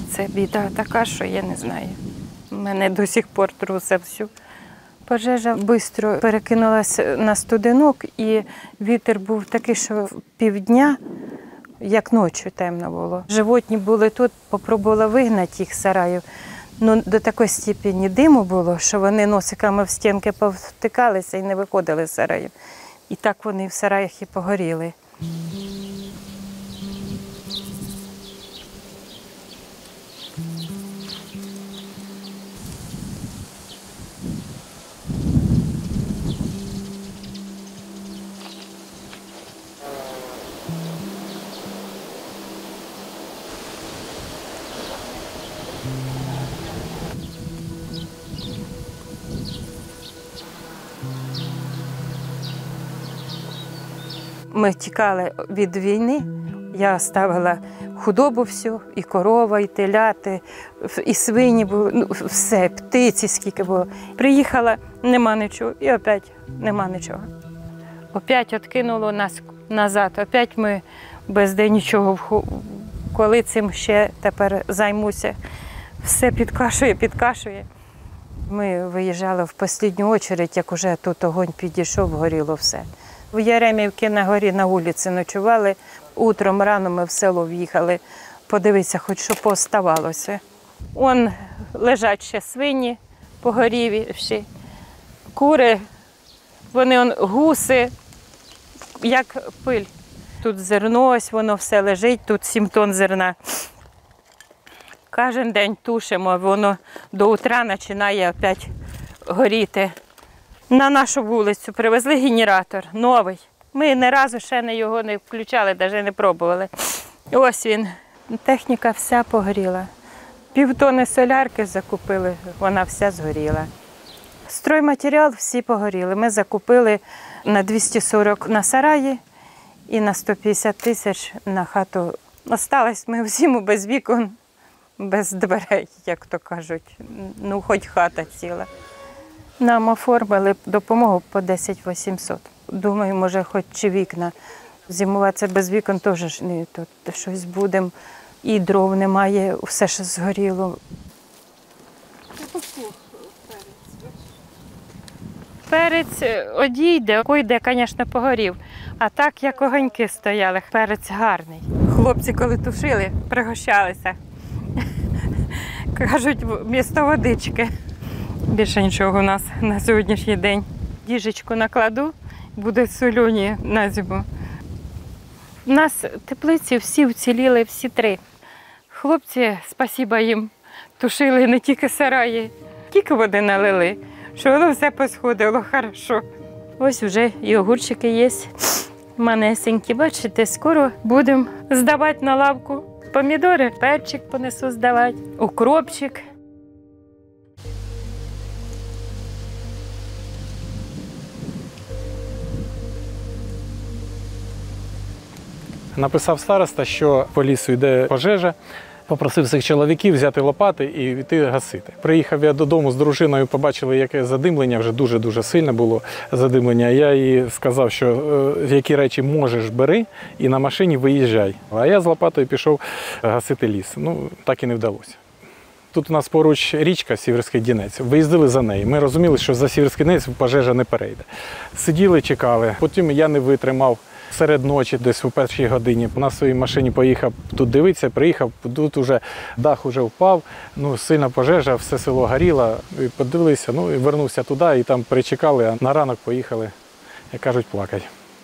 це біда така, що я не знаю. Мене до сих пор трусить всю. Пожежа швидко перекинулася на Студенок, і вітер був такий, що півдня, як ночі темно було. Животні були тут, попробувала вигнати їх з сараїв. Ну, до такої степені диму було, що вони носиками в стінки повтикалися і не виходили з сараїв. І так вони в сараях і погоріли. Ми тікали від війни, я ставила худобу всю, і корова, і теляти, і свині були, ну, все, птиці скільки було. Приїхала, нема нічого, і опять нема нічого. Опять відкинуло нас назад, опять ми без де нічого. Коли цим ще тепер займуся, все підкашує. Ми виїжджали в останню чергу, як вже тут огонь підійшов, горіло все. В Яремівці на горі на вулиці ночували, утром рано ми в село в'їхали, подивитися, хоч що пооставалося. Он лежать ще свині погорівші, кури, вони гуси, як пиль. Тут зерно, ось воно все лежить, тут 7 тонн зерна. Кожен день тушимо, воно до утра починає опять горіти. На нашу вулицю привезли генератор новий. Ми ні разу ще його не включали, навіть не пробували. Ось він. Техніка вся погоріла. 1,5 тонни солярки закупили, вона вся згоріла. Стройматеріал всі погоріли. Ми закупили на 240 на сараї і на 150 тисяч на хату. Осталось ми в зиму без вікон, без дверей, як то кажуть. Ну, хоч хата ціла. Нам оформили допомогу по 10 800. Думаю, може, хоч чи вікна. Зимувати без вікон теж не тут щось будемо. І дров немає, все що згоріло. Перець одійде, койде, звісно, погорів. А так, як огоньки стояли, перець гарний. Хлопці, коли тушили, пригощалися. Кажуть, вмісто водички. Більше нічого у нас на сьогоднішній день. Діжечку накладу, буде солоні на зиму. У нас теплиці всі вціліли, всі 3. Хлопці, спасіба їм, тушили не тільки сараї, тільки води налили, що воно все посходило хорошо. Ось вже і огурчики є, манесенькі. Бачите, скоро будемо здавати на лавку. Помідори, перчик понесу здавати, укропчик. Написав староста, що по лісу йде пожежа, попросив цих чоловіків взяти лопати і йти гасити. Приїхав я додому з дружиною, побачили, яке задимлення, вже дуже-дуже сильне було задимлення. Я їй сказав, що які речі можеш, бери і на машині виїжджай. А я з лопатою пішов гасити ліс. Ну, так і не вдалося. Тут у нас поруч річка Сіверський Донець. Виїздили за нею. Ми розуміли, що за Сіверський Донець пожежа не перейде. Сиділи, чекали. Потім я не витримав. Серед ночі, десь у першій годині, на своїй машині поїхав тут дивитися, приїхав, тут уже дах уже впав, ну, сильна пожежа, все село горіло, і подивилися, ну, і вернувся туди, і там перечекали, а на ранок поїхали, як кажуть, плакати.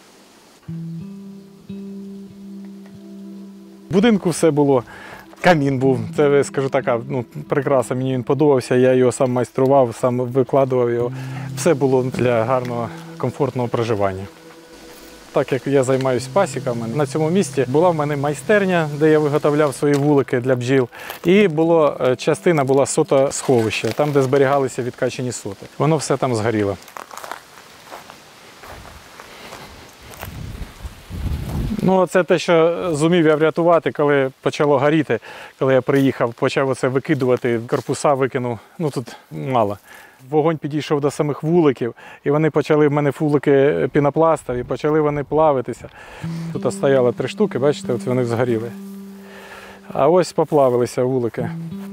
В будинку все було, камін був, це, скажу така, ну, прикраса, мені він подобався, я його сам майстрував, сам викладував його, все було для гарного, комфортного проживання. Так як я займаюся пасіками, на цьому місці була в мене майстерня, де я виготовляв свої вулики для бджіл. І частина була сотосховища, там, де зберігалися відкачені соти. Воно все там згоріло. Ну, це те, що зумів я врятувати, коли почало горіти. Коли я приїхав, почав оце викидувати, корпуса викинув, ну тут мало. Вогонь підійшов до самих вуликів, і вони почали, в мене вулики пінопластові, почали вони плавитися. Тут стояло 3 штуки, бачите, от вони згоріли. А ось поплавилися вулики.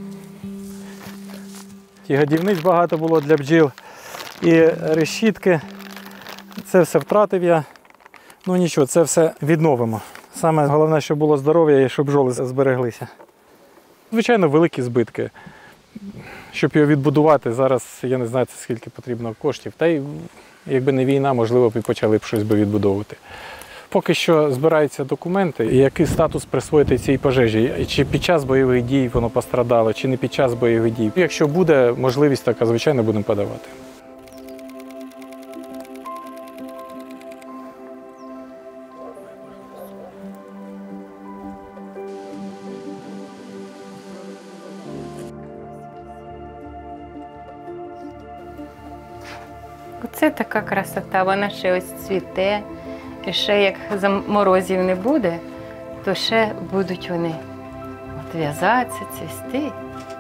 І годівниць багато було для бджіл, і решітки. Це все втратив я. Ну нічого, це все відновимо. Саме головне, щоб було здоров'я і щоб бджоли збереглися. Звичайно, великі збитки. Щоб його відбудувати, зараз я не знаю, скільки потрібно коштів. Та й якби не війна, можливо, б і почали б щось відбудовувати. Поки що збираються документи, і який статус присвоїти цій пожежі. Чи під час бойових дій воно пострадало, чи не під час бойових дій. Якщо буде можливість така, звичайно, будемо подавати. Оце така красота, вона ще ось цвіте. І ще як морозів не буде, то ще будуть вони от в'язатися, цвісти.